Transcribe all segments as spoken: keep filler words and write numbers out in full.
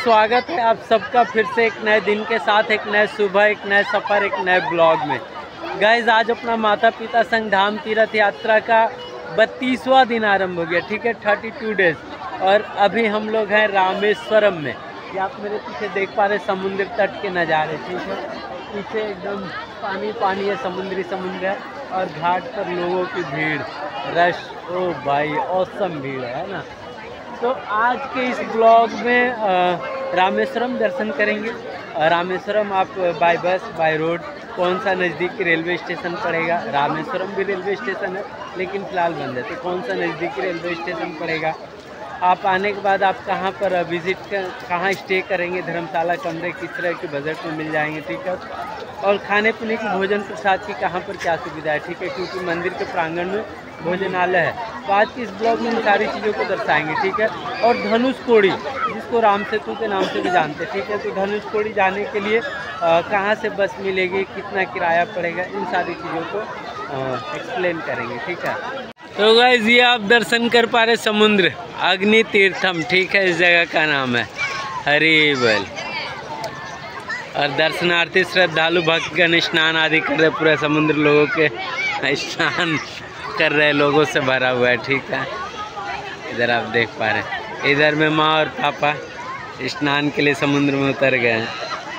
स्वागत है आप सबका फिर से एक नए दिन के साथ, एक नए सुबह, एक नए सफ़र, एक नए ब्लॉग में। गाइज आज अपना माता पिता संग धाम तीर्थ यात्रा का बत्तीसवां दिन आरंभ हो गया, ठीक है, थर्टी टू डेज। और अभी हम लोग हैं रामेश्वरम में। ये आप मेरे पीछे देख पा रहे समुद्र तट के नज़ारे, ठीक है, पीछे एकदम पानी पानी है, समुद्री समुद्र है और घाट पर लोगों की भीड़, रश, ओ भाई औसम भीड़ है ना। तो आज के इस ब्लॉग में रामेश्वरम दर्शन करेंगे। रामेश्वरम आप बाय बस बाय रोड कौन सा नज़दीकी रेलवे स्टेशन पड़ेगा। रामेश्वरम भी रेलवे स्टेशन है लेकिन फ़िलहाल बंद है, तो कौन सा नज़दीकी रेलवे स्टेशन पड़ेगा, आप आने के बाद आप कहाँ पर विज़िट कर कहाँ स्टे करेंगे, धर्मशाला कमरे किस तरह के बजट में मिल जाएंगे, ठीक है, और खाने पीने की भोजन प्रसाद की कहाँ पर क्या सुविधा है, ठीक है, क्योंकि मंदिर के प्रांगण में भोजनालय है। तो आज के इस ब्लॉग में इन सारी चीज़ों को दर्शाएंगे, ठीक है। और धनुष कोड़ी जिसको राम सेतु के नाम से भी जानते हैं, ठीक है, तो धनुष कोड़ी जाने के लिए आ, कहाँ से बस मिलेगी, कितना किराया पड़ेगा, इन सारी चीज़ों को एक्सप्लेन करेंगे, ठीक है। तो गाइस ये आप दर्शन कर पा रहे समुद्र अग्नि तीर्थम, ठीक है, इस जगह का नाम है हरिबल। और दर्शनार्थी श्रद्धालु भक्तगण स्नान आदि कर रहे, पूरा समुद्र लोगों के स्नान कर रहे लोगों से भरा हुआ है, ठीक है। इधर आप देख पा रहे हैं, इधर में माँ और पापा स्नान के लिए समुद्र में उतर गए हैं,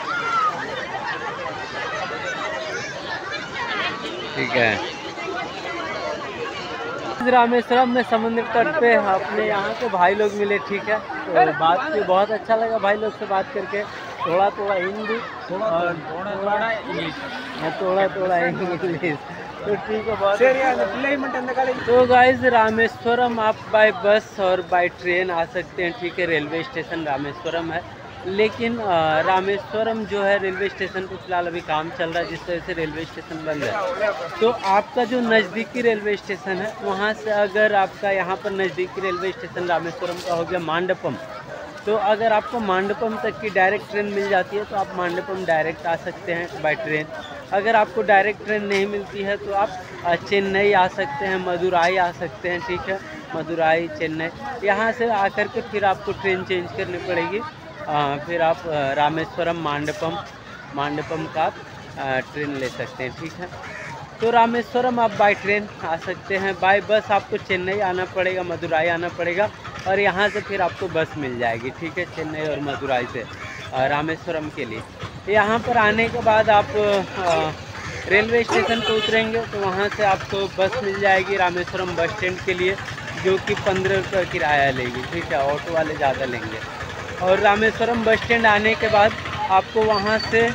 ठीक है। रामेश्वरम में समुद्र तट पे अपने यहाँ के भाई लोग मिले, ठीक है, तो बात की बहुत अच्छा लगा भाई लोग से बात करके। थोड़ा थोड़ा हिंदी और थोड़ा थोड़ा इंग्लिश, थोड़ा थोड़ा इंग्लिश, तो ठीक है बहुत। तो गाइज रामेश्वरम आप बाय बस और बाय ट्रेन आ सकते हैं, ठीक है, रेलवे स्टेशन रामेश्वरम है, लेकिन रामेश्वरम जो है रेलवे स्टेशन पर फिलहाल अभी काम चल रहा है जिस तरह से रेलवे स्टेशन बंद है। तो आपका जो नज़दीकी रेलवे स्टेशन है वहाँ से अगर आपका यहाँ पर नज़दीकी रेलवे स्टेशन रामेश्वरम का हो गया मांडपम, तो अगर आपको मांडपम तक की डायरेक्ट ट्रेन मिल जाती है तो आप मांडपम डायरेक्ट आ सकते हैं बाय ट्रेन। अगर आपको डायरेक्ट ट्रेन नहीं मिलती है तो आप चेन्नई आ सकते हैं, मदुराई आ सकते हैं, ठीक है, मदुराई चेन्नई, यहाँ से आकर के फिर आपको ट्रेन चेंज करनी पड़ेगी। आ, फिर आप रामेश्वरम मांडपम मांडपम का आप ट्रेन ले सकते हैं, ठीक है। तो रामेश्वरम आप बाय ट्रेन आ सकते हैं, बाय बस आपको चेन्नई आना पड़ेगा, मदुराई आना पड़ेगा और यहाँ से फिर आपको बस मिल जाएगी, ठीक है, चेन्नई और मदुराई से रामेश्वरम के लिए। यहाँ पर आने के बाद आप रेलवे स्टेशन पर उतरेंगे तो वहाँ से आपको बस मिल जाएगी रामेश्वरम बस स्टैंड के लिए, जो कि पंद्रह रुपये किराया लेगी, ठीक है, ऑटो वाले ज़्यादा लेंगे। और रामेश्वरम बस स्टैंड आने के बाद आपको वहाँ से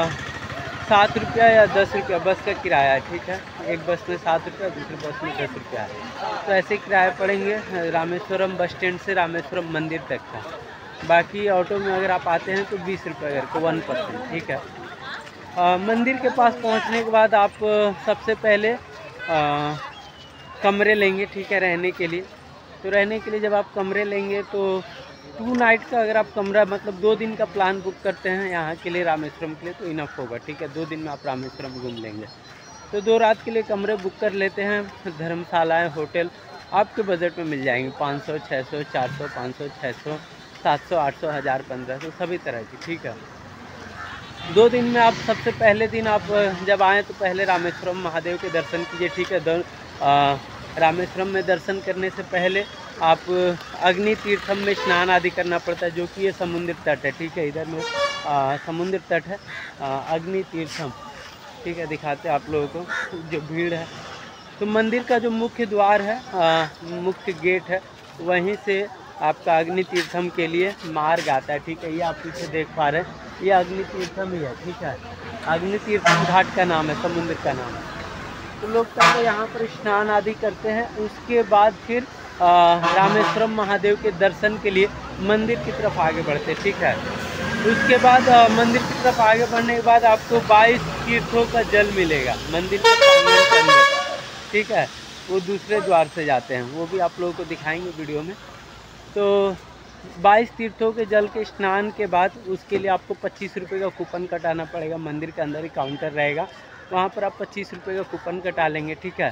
सात रुपया या दस रुपया बस का किराया है, ठीक है, एक बस में सात रुपया, दूसरी बस में दस रुपया है, तो ऐसे किराया पड़ेंगे रामेश्वरम बस स्टैंड से रामेश्वरम मंदिर तक का। बाकी ऑटो में अगर आप आते हैं तो बीस रुपये करके वन परसेंट, ठीक है। आ, मंदिर के पास पहुंचने के बाद आप सबसे पहले आ, कमरे लेंगे, ठीक है, रहने के लिए। तो रहने के लिए जब आप कमरे लेंगे तो टू नाइट का अगर आप कमरा मतलब दो दिन का प्लान बुक करते हैं यहाँ के लिए रामेश्वरम के लिए तो इनफ होगा, ठीक है, दो दिन में आप रामेश्वरम घूम लेंगे। तो दो रात के लिए कमरे बुक कर लेते हैं, धर्मशालाएँ होटल आपके बजट में मिल जाएंगे, पाँच सौ छः सौ चार सौ पाँच सौ छः सौ सात सौ आठ सौ हज़ार पंद्रह सौ सभी तरह की, ठीक है। दो दिन में आप सबसे पहले दिन आप जब आएँ तो पहले रामेश्वरम महादेव के दर्शन कीजिए, ठीक है। रामेश्वरम में दर्शन करने से पहले आप अग्नि तीर्थम में स्नान आदि करना पड़ता है, जो कि ये समुद्र तट है, ठीक है, इधर में आ, समुद्र तट है, अग्नि तीर्थम, ठीक है, दिखाते हैं आप लोगों को जो भीड़ है। तो मंदिर का जो मुख्य द्वार है, आ, मुख्य गेट है, वहीं से आपका अग्नि तीर्थम के लिए मार्ग आता है, ठीक है, ये आप पीछे देख पा रहे हैं, ये अग्नि तीर्थम ही है, ठीक है, अग्नि तीर्थम घाट का नाम है, समुद्र का नाम है। तो लोग पहले यहाँ पर स्नान आदि करते हैं, उसके बाद फिर रामेश्वरम महादेव के दर्शन के लिए मंदिर की तरफ आगे बढ़ते हैं, ठीक है। उसके बाद आ, मंदिर की तरफ आगे बढ़ने के बाद आपको बाईस तीर्थों का जल मिलेगा मंदिर के प्रांगण के अंदर, ठीक है, वो दूसरे द्वार से जाते हैं, वो भी आप लोगों को दिखाएंगे वीडियो में। तो बाईस तीर्थों के जल के स्नान के बाद उसके लिए आपको पच्चीस रुपये का कूपन कटाना पड़ेगा, मंदिर के अंदर ही काउंटर रहेगा, वहाँ पर आप पच्चीस रुपये का कूपन कटा लेंगे, ठीक है।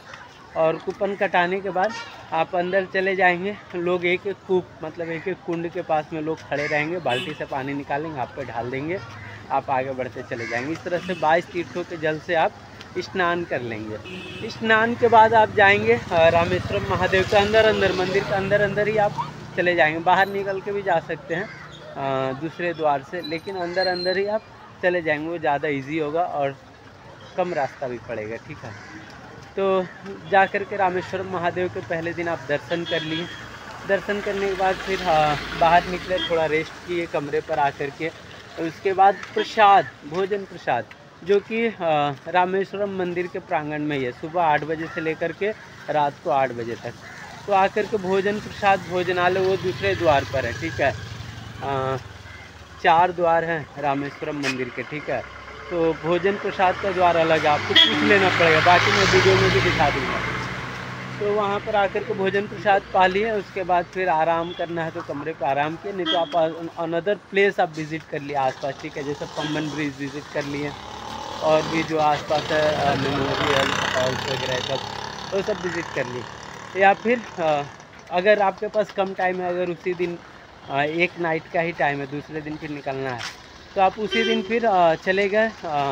और कूपन कटाने के बाद आप अंदर चले जाएंगे। लोग एक एक कूप मतलब एक एक कुंड के पास में लोग खड़े रहेंगे, बाल्टी से पानी निकालेंगे, आप पे ढाल देंगे, आप आगे बढ़ते चले जाएंगे। इस तरह से बाईस तीर्थों के जल से आप स्नान कर लेंगे। स्नान के बाद आप जाएंगे रामेश्वरम महादेव के अंदर अंदर, मंदिर के अंदर अंदर ही आप चले जाएंगे। बाहर निकल के भी जा सकते हैं आ, दूसरे द्वार से, लेकिन अंदर अंदर ही आप चले जाएंगे, वो ज़्यादा इजी होगा और कम रास्ता भी पड़ेगा, ठीक है। तो जा कर के रामेश्वरम महादेव के पहले दिन आप दर्शन कर लिए। दर्शन करने के बाद फिर हाँ, बाहर निकले, थोड़ा रेस्ट किए कमरे पर आकर के। उसके बाद प्रसाद, भोजन प्रसाद, जो कि रामेश्वरम मंदिर के प्रांगण में ही है, सुबह आठ बजे से लेकर के रात को आठ बजे तक। तो आकर के भोजन प्रसाद, भोजनालय वो दूसरे द्वार पर है, ठीक है। आ, चार द्वार हैं रामेश्वरम मंदिर के, ठीक है। तो भोजन प्रसाद का द्वार अलग है, आपको पूछ लेना पड़ेगा, बाकी मैं वीडियो में भी दिखा दूँगा। तो वहाँ पर आकर के भोजन प्रसाद पा लिए। उसके बाद फिर आराम करना है तो कमरे पे आराम किए, नहीं तो आप अनदर प्लेस आप विज़िट कर लिए आसपास, ठीक है। जैसे पम्बन ब्रिज विज़िट कर लिए और भी जो आसपास है मेमोरियल हॉल्स वगैरह सब, वो सब विज़िट कर लिए। या फिर अगर आपके पास कम टाइम है, अगर उसी दिन एक नाइट का ही टाइम है, दूसरे दिन फिर निकलना है, तो आप उसी दिन फिर चले गए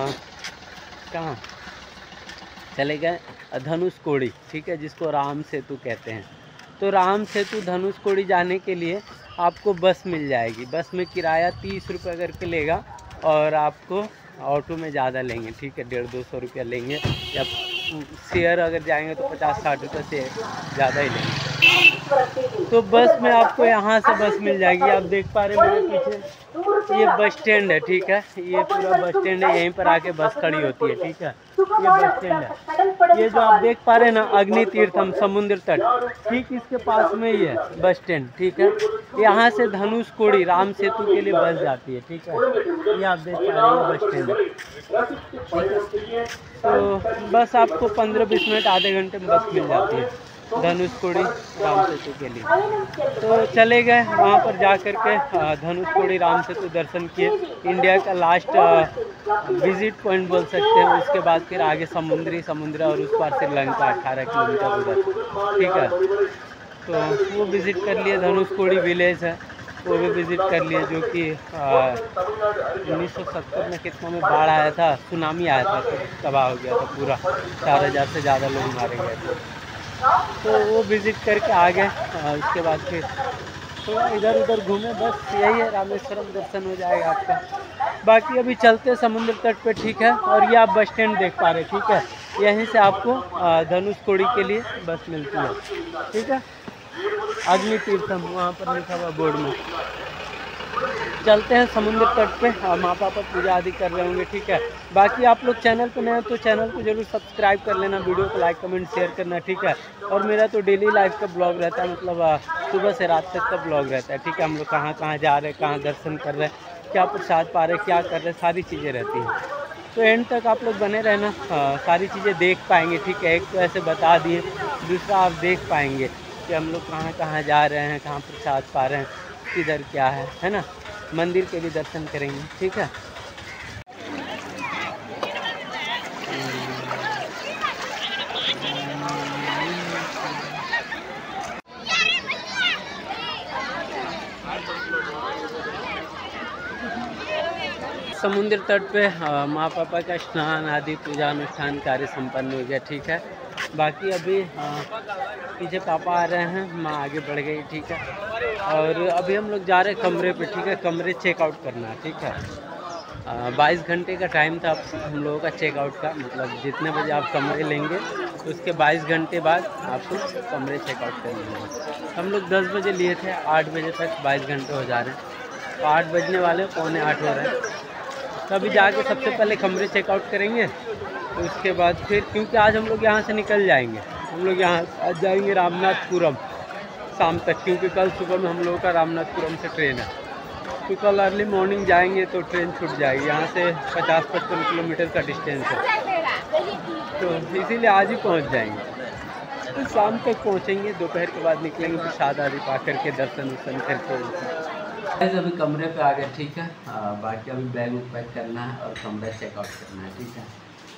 कहाँ चले गए धनुषकोडी, ठीक है, जिसको राम सेतु कहते हैं। तो राम सेतु धनुषकोडी जाने के लिए आपको बस मिल जाएगी। बस में किराया तीस रुपये करके लेगा और आपको ऑटो में ज़्यादा लेंगे, ठीक है, डेढ़ दो सौ रुपया लेंगे। या शेयर अगर जाएंगे तो पचास साठ रुपये से ज़्यादा ही लेंगे। तो बस में आपको यहाँ से बस मिल जाएगी। आप देख पा रहे हैं मेरे पीछे ये बस स्टैंड है, ठीक है, ये पूरा बस स्टैंड है, यहीं पर आके बस खड़ी होती है, ठीक है। ये बस स्टैंड है, ये जो आप देख पा रहे हैं ना अग्नि तीर्थम समुद्र तट, ठीक इसके पास में ही है बस स्टैंड, ठीक है। यहाँ से धनुषकोडी राम सेतु के लिए बस जाती है, ठीक है। ये आप देख पा रहे हैं बस स्टैंड है। तो बस आपको पंद्रह बीस मिनट आधे घंटे में बस मिल जाती है धनुषकोडी राम सेतु के लिए। तो चले गए वहाँ पर जा कर के धनुषकोडी राम सेतु दर्शन किए। इंडिया का लास्ट विजिट पॉइंट बोल सकते हैं। उसके बाद फिर आगे समुद्री समुद्र और उस पार श्रीलंका अठारह किलोमीटर उधर, ठीक है। तो वो विज़िट कर लिए। धनुषकोडी विलेज है, वो भी विज़िट कर लिए, जो कि उन्नीस सौ सत्तर में कितना में बाढ़ आया था, सुनामी आया था, तो तबाह हो गया था पूरा, चार हज़ार से ज़्यादा लोग मारे गए थे। तो वो विज़िट करके आ गए। उसके बाद फिर थोड़ा इधर उधर घूमे, बस यही है, रामेश्वरम दर्शन हो जाएगा आपका। बाकी अभी चलते समुद्र तट पे, ठीक है। और ये आप बस स्टैंड देख पा रहे, ठीक है, यहीं से आपको धनुषकोडी के लिए बस मिलती है, ठीक है। अग्नि तीर्थम वहाँ पर लिखा हुआ बोर्ड में। चलते हैं समुद्र तट पे, माँ पापा पूजा आदि कर रहे होंगे, ठीक है। बाकी आप लोग चैनल पे नए हैं तो चैनल को जरूर सब्सक्राइब कर लेना, वीडियो को लाइक कमेंट शेयर करना, ठीक है। और मेरा तो डेली लाइफ का ब्लॉग रहता है, मतलब सुबह से रात तक का ब्लॉग रहता है, ठीक है। हम लोग कहाँ कहाँ जा रहे हैं, कहाँ दर्शन कर रहे हैं, क्या प्रसाद पा रहे हैं, क्या कर रहे हैं, सारी चीज़ें रहती हैं। तो एंड तक आप लोग बने रहना, सारी चीज़ें देख पाएंगे, ठीक है। एक तो ऐसे बता दिए, दूसरा आप देख पाएंगे कि हम लोग कहाँ कहाँ जा रहे हैं, कहाँ प्रसाद पा रहे हैं, किधर क्या है, है ना। मंदिर के भी दर्शन करेंगे, ठीक है। समुद्र तट पे माँ पापा का स्नान आदि पूजा अनुष्ठान कार्य संपन्न हो गया, ठीक है। बाकी अभी पीछे पापा आ रहे हैं, माँ आगे बढ़ गई, ठीक है। और अभी हम लोग जा रहे हैं कमरे पे, ठीक है। कमरे चेकआउट करना है, ठीक है। बाईस घंटे का टाइम था हम लोगों का चेकआउट का, मतलब जितने बजे आप कमरे लेंगे उसके बाईस घंटे बाद आपको कमरे चेकआउट करने होंगे। हम लोग दस बजे लिए थे, आठ बजे तक बाईस घंटे हो जा रहे हैं, तो आठ बजने वाले पौने आठ हो रहे हैं। तो अभी जाके सबसे पहले कमरे चेकआउट करेंगे, तो उसके बाद फिर, क्योंकि आज हम लोग यहाँ से निकल जाएंगे, हम लोग यहाँ आज जाएंगे रामनाथपुरम शाम तक, क्योंकि कल सुबह में हम लोगों का रामनाथपुरम से ट्रेन है। तो कल अर्ली मॉर्निंग जाएंगे तो ट्रेन छूट जाएगी। यहाँ से पचास पचपन किलोमीटर का डिस्टेंस है, तो इसीलिए आज ही पहुँच जाएंगे। तो शाम तक पहुँचेंगे, दोपहर के बाद निकलेंगे, प्रसाद आदि पा करके दर्शन वर्शन करके। अभी कमरे पे आ गए, ठीक है। आ, बाकी अभी बैग पैक करना है और कमरा चेकआउट करना है, ठीक है।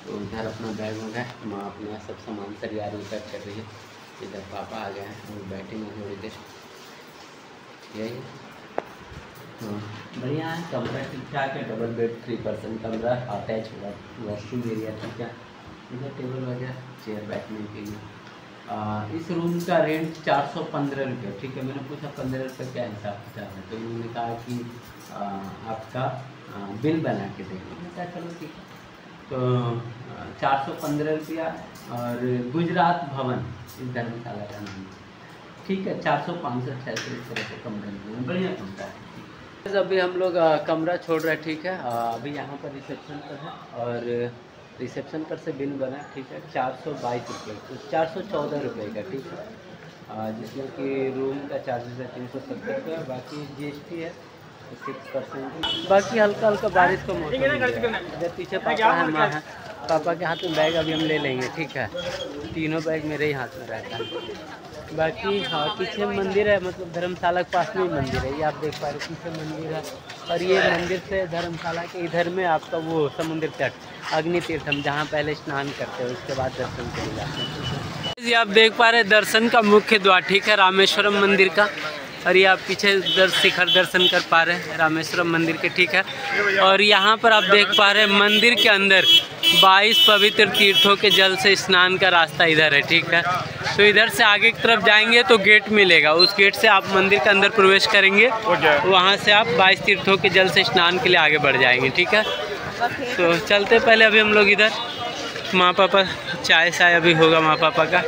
तो इधर अपना बैग हो गया, माँ अपना सब सामान तैयार पैक कर रही है। इधर पापा आ गए हैं और बैठेंगे थोड़ी देर। यही हाँ बढ़िया है, कमरा ठीक ठाक है, डबल बेड थ्री परसेंट कमरा, अटैच होगा वॉशरूम एरिया ठीक है। इधर टेबल वगैरह, चेयर बैठने के लिए। आ, इस रूम का रेंट चार सौ पंद्रह रुपये ठीक है। मैंने पूछा पंद्रह रुपये क्या हिसाब किताब है, तो उन्होंने कहा कि आ, आपका आ, बिल बना के देंगे। मैंने कहा चलो ठीक है। तो चार सौ पंद्रह रुपया और गुजरात भवन इस धर्मशाला का नाम ठीक है। चार सौ पाँच सौ छः सौ इस तरह से कमरे में बढ़िया कमरा है। अभी हम लोग आ, कमरा छोड़ रहे हैं ठीक है। आ, अभी यहाँ पर रिसेप्शन पर है और रिसेप्शन पर से बिल बना ठीक है चार सौ बाईस रुपये, तो चार सौ चौदह रुपये का ठीक है। जिसमें कि रूम का चार्जेस है तीन सौ सत्तर रुपये, बाकी जीएसटी है सिक्स परसेंट। बाकी हल्का हल्का बारिश का मौसम है। इधर पीछे पापा है, माँ है। पापा के हाथ में बैग अभी हम ले लेंगे ठीक है। तीनों बैग मेरे ही हाथ में रहता है। बाकी हाँ पीछे मंदिर है, मतलब धर्मशाला के पास में ही मंदिर है, ये आप देख पा रहे पीछे मंदिर है। और ये मंदिर से धर्मशाला के इधर में आपका वो समुद्र तट अग्नि तीर्थम, जहाँ पहले स्नान करते हैं उसके बाद दर्शन के लिए जाते हैं। ये आप देख पा रहे दर्शन का मुख्य द्वार ठीक है रामेश्वरम मंदिर का। और ये आप पीछे दर शिखर दर्शन कर पा रहे हैं रामेश्वरम मंदिर के ठीक है। और यहाँ पर आप देख पा रहे हैं मंदिर के अंदर बाईस पवित्र तीर्थों के जल से स्नान का रास्ता इधर है ठीक है। तो इधर से आगे की तरफ जाएंगे तो गेट मिलेगा, उस गेट से आप मंदिर के अंदर प्रवेश करेंगे, वहाँ से आप बाईस तीर्थों के जल से स्नान के लिए आगे बढ़ जाएंगे ठीक है। तो चलते पहले अभी हम लोग इधर माँ पापा चाय शाय अभी होगा माँ पापा का।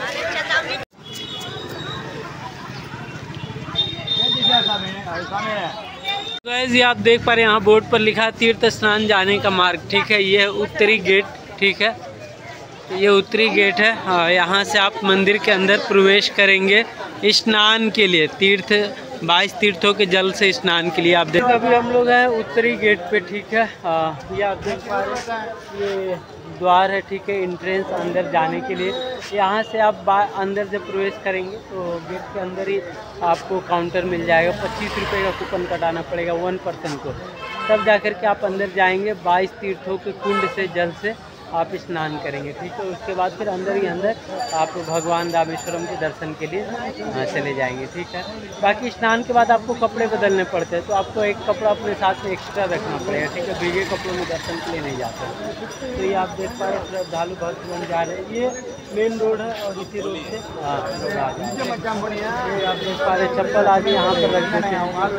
गाइस ये आप देख पा रहे हैं यहाँ बोर्ड पर लिखा है तीर्थ स्नान जाने का मार्ग ठीक है। ये है उत्तरी गेट ठीक है, ये उत्तरी गेट है। हाँ यहाँ से आप मंदिर के अंदर प्रवेश करेंगे स्नान के लिए, तीर्थ बाईस तीर्थों के जल से स्नान के लिए। आप देख अभी हम लोग हैं उत्तरी गेट पे ठीक है। हाँ ये आप देख पा रहे हैं ये द्वार है ठीक है, एंट्रेंस अंदर जाने के लिए। यहाँ से आप अंदर जब प्रवेश करेंगे तो गेट के अंदर ही आपको काउंटर मिल जाएगा, पच्चीस रुपये का कूपन कटाना पड़ेगा वन पर्सन को, तब जाकर के आप अंदर जाएंगे। बाईस तीर्थों के कुंड से जल से आप स्नान करेंगे ठीक है। उसके बाद फिर अंदर ही अंदर आप भगवान रामेश्वरम के दर्शन के लिए चले जाएंगे ठीक है। बाकी स्नान के बाद आपको कपड़े बदलने पड़ते हैं, तो आपको एक कपड़ा अपने साथ में एक्स्ट्रा रखना पड़ेगा ठीक है। भीगे कपड़ों में दर्शन के लिए नहीं जाते। तो ये आप देख पा रहे श्रद्धालु भक्तगण जा रहे हैं, ये मेन रोड है और इसी रोड से हाँ लोग आ जाए। ये आप देख पा रहे चप्पल आदि यहाँ पर रख देते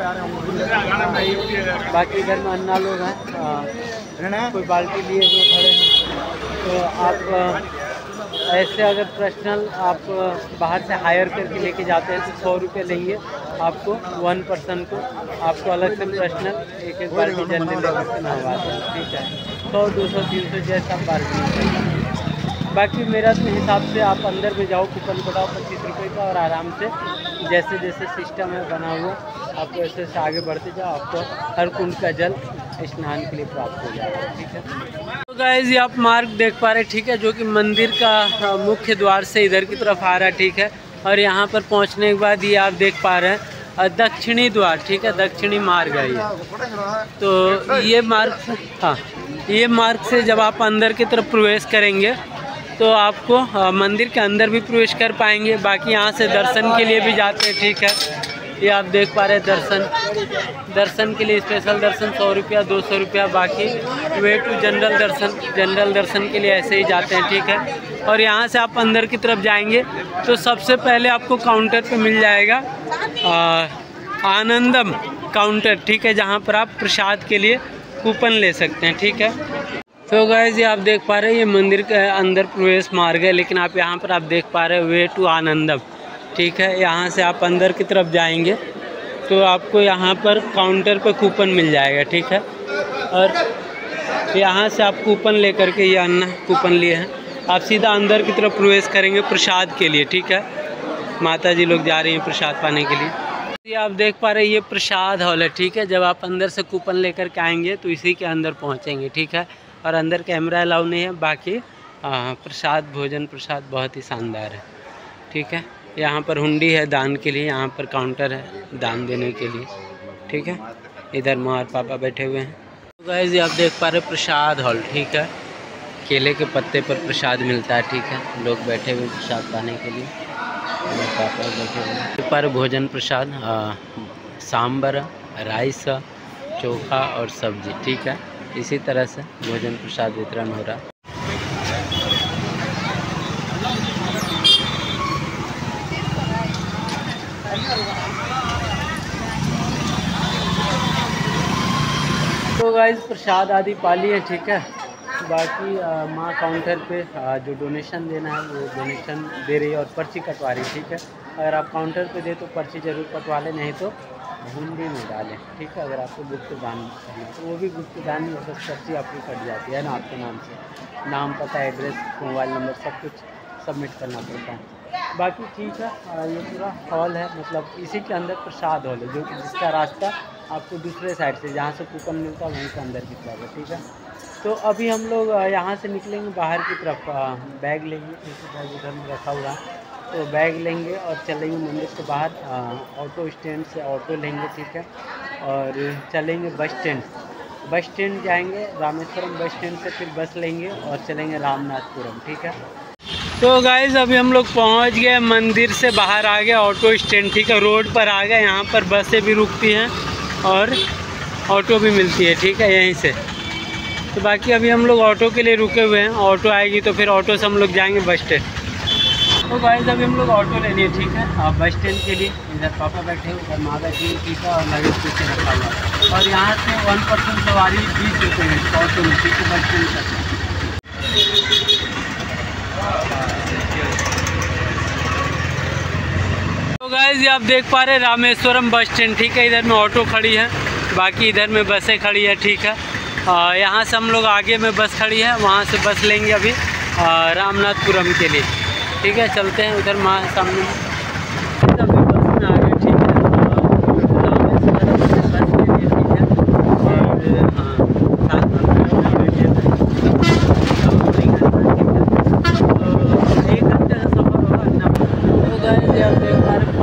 हैं। बाकी इधर में अन्ना लोग हैं, कोई बाल्टी लिए हुए खड़े हैं। तो आप ऐसे अगर पर्सनल आप बाहर से हायर करके लेके जाते हैं तो सौ रुपये लेंगे आपको वन पर्सन को। आपको अलग से पर्सनल एक एक बाल्टी जल लेकर के नहवाते हैं ठीक है। सौ दो सौ तीन सौ जैसा आप बाल्टी करते। बाकी मेरा तो हिसाब से आप अंदर में जाओ, कूपन कटाओ पच्चीस रुपये का और आराम से जैसे जैसे सिस्टम है बना हुआ आपको ऐसे ऐसे आगे बढ़ते जाओ, आपको हर कुंड का जल स्नान के लिए प्राप्त हो जाएगा ठीक है। तो गाइस ये आप मार्ग देख पा रहे ठीक है, जो कि मंदिर का मुख्य द्वार से इधर की तरफ आ रहा है ठीक है। और यहाँ पर पहुँचने के बाद ये आप देख पा रहे हैं दक्षिणी द्वार ठीक है, दक्षिणी मार्ग है ये। तो ये मार्ग हाँ ये मार्ग से जब आप अंदर की तरफ प्रवेश करेंगे तो आपको आ, मंदिर के अंदर भी प्रवेश कर पाएंगे। बाकी यहाँ से दर्शन के लिए भी जाते हैं ठीक है। ये आप देख पा रहे हैं दर्शन दर्शन के लिए स्पेशल दर्शन सौ रुपया दो सौ रुपया। बाकी वे टू जनरल दर्शन जनरल दर्शन के लिए ऐसे ही जाते हैं ठीक है। और यहाँ से आप अंदर की तरफ जाएंगे तो सबसे पहले आपको काउंटर पे मिल जाएगा आ, आनंदम काउंटर ठीक है, जहाँ पर आप प्रसाद के लिए कूपन ले सकते हैं ठीक है। तो गाइस ये आप देख पा रहे हैं ये मंदिर के अंदर प्रवेश मार्ग है, लेकिन आप यहाँ पर आप देख पा रहे हैं वे टू आनंदम ठीक है। यहाँ से आप अंदर की तरफ जाएंगे तो आपको यहाँ पर काउंटर पर कूपन मिल जाएगा ठीक है। और यहाँ से आप कूपन लेकर के ये अन्ना कूपन लिए हैं, आप सीधा अंदर की तरफ प्रवेश करेंगे प्रसाद के लिए ठीक है। माता जी लोग जा रही हैं प्रसाद पाने के लिए। ये आप देख पा रहे हैं ये प्रसाद हॉल है ठीक है। जब आप अंदर से कूपन लेकर के आएंगे तो इसी के अंदर पहुँचेंगे ठीक है। और अंदर कैमरा अलाउ नहीं है, बाकी प्रसाद भोजन प्रसाद बहुत ही शानदार है ठीक है। यहाँ पर हुंडी है दान के लिए, यहाँ पर काउंटर है दान देने के लिए ठीक है। इधर माँ और पापा बैठे हुए हैं। तो गाइस ये आप देख पा रहे प्रसाद हॉल ठीक है। केले के पत्ते पर प्रसाद मिलता है, ठीक है। लोग बैठे हुए प्रसाद पाने के लिए, पापा बैठे हुए पर भोजन प्रसाद सांबर, राइस, चोखा और सब्जी, ठीक है। इसी तरह से भोजन प्रसाद वितरण हो रहा है। तो गाइस प्रसाद आदि पा लिए, ठीक है। बाकी माँ काउंटर पे आ, जो डोनेशन देना है वो डोनेशन दे रही है और पर्ची कटवा रही है, ठीक है। अगर आप काउंटर पे दे तो पर्ची ज़रूर कटवा लें, नहीं तो हुंडी में डालें, ठीक है। अगर आपको गुप्त दान करना है तो वो भी गुप्त दान में बस पर्ची आपकी कट जाती है ना, आपके नाम से नाम, पता, एड्रेस, मोबाइल नंबर सब कुछ सबमिट करना पड़ता है। बाकी ठीक है, ये पूरा हॉल है, मतलब इसी के अंदर प्रसाद हॉल है, जो जिसका रास्ता आपको दूसरे साइड से जहाँ से कूपन मिलता है वहीं से अंदर की तरफ है, ठीक है। तो अभी हम लोग यहाँ से निकलेंगे बाहर की तरफ, बैग लेंगे, बैग उधर में रखा हुआ है, तो बैग लेंगे और चलेंगे मंदिर से बाहर। ऑटो स्टैंड से ऑटो लेंगे, ठीक है, और चलेंगे बस स्टैंड। बस स्टैंड जाएंगे रामेश्वरम, बस स्टैंड से फिर बस लेंगे और चलेंगे रामनाथपुरम, ठीक है। तो गाइज़ अभी हम लोग पहुँच गए मंदिर से बाहर आ गए, ऑटो स्टैंड, ठीक है, रोड पर आ गए। यहाँ पर बसें भी रुकती हैं और ऑटो भी मिलती है, ठीक है, यहीं से। तो बाकी अभी हम लोग ऑटो के लिए रुके हुए हैं, ऑटो आएगी तो फिर ऑटो से हम लोग जाएंगे बस स्टैंड। तो गाइस अभी हम लोग ऑटो ले लिए, ठीक है, आप बस स्टैंड के लिए। इधर पापा बैठे, उधर माँ बैठी हुई, ठीक है, और लगेज पीछे रखा हुआ। और यहाँ से वन परसेंट सवारी बीस रुपये है ऑटो में, ठीक है, बस स्टैंड तक। तो गाइस ये आप देख पा रहे हैं रामेश्वरम बस स्टैंड, ठीक है। इधर में ऑटो खड़ी है, बाकी इधर में बसें खड़ी है, ठीक है। यहाँ से हम लोग आगे में बस खड़ी है, वहाँ से बस लेंगे अभी रामनाथपुरम के लिए, ठीक है। चलते हैं उधर माँ सामने अभी बस में आ गए, ठीक है। रामेश्वरम से बस के लिए, ठीक है, और हाँ सात घंटे बैठे थे, तो एक घंटे का सफ़र होगा ना। तो गाइस आप देख पा रहे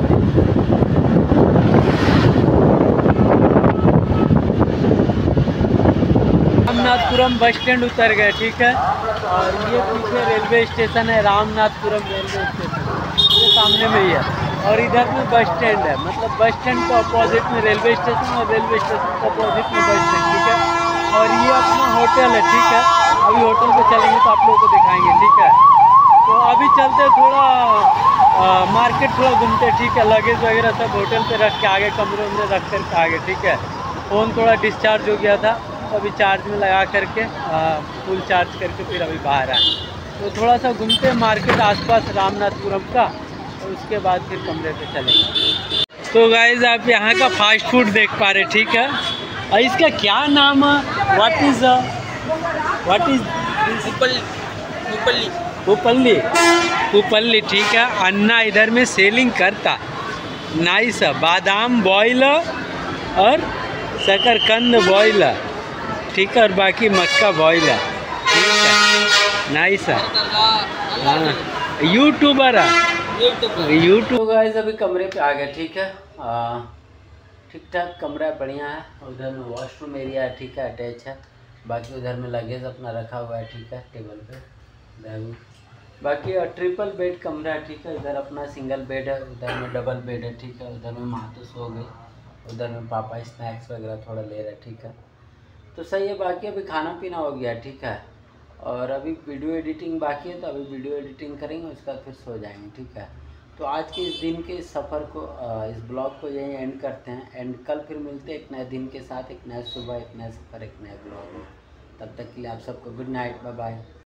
रामनाथपुरम बस स्टैंड उतर गए, ठीक है। और ये पीछे रेलवे स्टेशन है, रामनाथपुरम रेलवे स्टेशन, ये सामने में ही है। और इधर में बस स्टैंड है, मतलब बस स्टैंड के अपोजिट में रेलवे स्टेशन और रेलवे स्टेशन के अपोजिट में बस स्टैंड, ठीक है। और ये अपना होटल है, ठीक है। अभी होटल पे चलेंगे तो आप लोगों को दिखाएंगे, ठीक है। तो अभी चलते थोड़ा आ, मार्केट थोड़ा घूमते, ठीक है। लगेज वगैरह सब होटल पे रख के आगे, कमरे में रख कर के आगे, ठीक है। फ़ोन थोड़ा डिस्चार्ज हो गया था, अभी चार्ज में लगा करके फुल चार्ज करके फिर अभी बाहर आए। तो थोड़ा सा घूमते मार्केट आसपास रामनाथपुरम का, और उसके बाद फिर कमरे पे चलेंगे। तो गाइज आप यहाँ का फास्ट फूड देख पा रहे, ठीक है। और इसका क्या नाम है, what is what is Pupalli Pupalli Pupalli, ठीक है। अन्ना इधर में सेलिंग करता, नाइस, बादाम बॉयल और शकरकंद बॉयल, ठीक है, और बाकी मक्का बॉयल है, ठीक है, नाइस है। हाँ यूट्यूबर है, यूट्यूब। गाइस अभी कमरे पे आ गए, ठीक है, ठीक ठाक कमरा बढ़िया है। उधर में वॉशरूम एरिया है, ठीक है, अटैच है। बाकी उधर में लगेज अपना रखा हुआ है, ठीक है, टेबल पे बैग। बाकी ट्रिपल बेड कमरा है, ठीक है। इधर अपना सिंगल बेड है, उधर में डबल बेड है, ठीक है। उधर में माँ तो सो गई, उधर में पापा स्नैक्स वगैरह थोड़ा ले रहे, ठीक है। तो सही है। बाकी अभी खाना पीना हो गया, ठीक है, और अभी वीडियो एडिटिंग बाकी है, तो अभी वीडियो एडिटिंग करेंगे, उसके बाद फिर सो जाएंगे, ठीक है। तो आज के इस दिन के इस सफ़र को, इस ब्लॉग को यहीं एंड करते हैं। एंड कल फिर मिलते हैं एक नए दिन के साथ, एक नए सुबह, एक नए सफ़र, एक नए ब्लॉग में। तब तक के लिए आप सबको गुड नाइट, बाय बाय।